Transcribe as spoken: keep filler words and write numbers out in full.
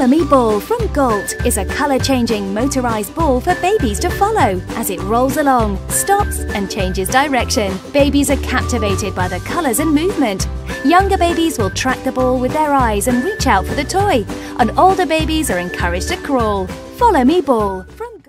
Follow Me Ball from Galt is a colour-changing motorised ball for babies to follow as it rolls along, stops and changes direction. Babies are captivated by the colours and movement. Younger babies will track the ball with their eyes and reach out for the toy, and older babies are encouraged to crawl. Follow Me Ball from